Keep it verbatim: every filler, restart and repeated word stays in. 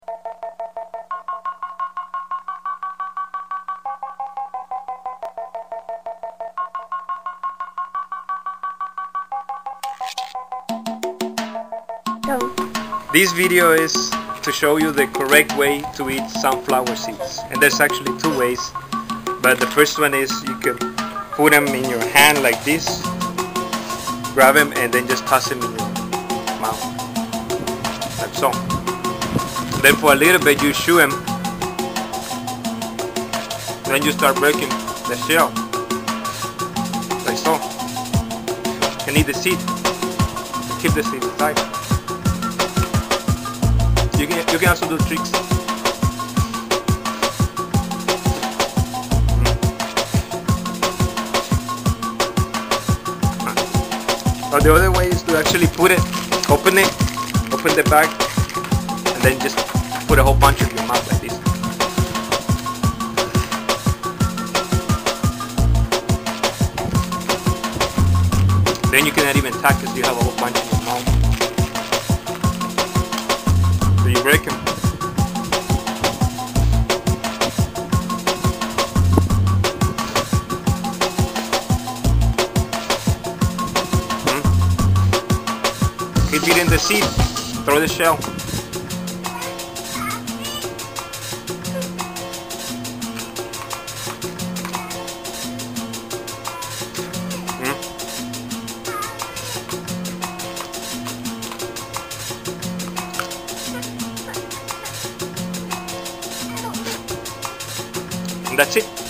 This video is to show you the correct way to eat sunflower seeds, and there's actually two ways, but the first one is you can put them in your hand like this, grab them and then just toss them in your mouth, like so. Then for a little bit you chew them, then you start breaking the shell, like so, and eat the seed, keep the seed inside. You can, you can also do tricks. Or the other way is to actually put it, open it, open the bag, and then just put a whole bunch in your mouth like this. Then you cannot even tack because you have a whole bunch in your mouth. So you break them. Hmm. Keep eating the seed. Throw the shell. Hmm. And that's it.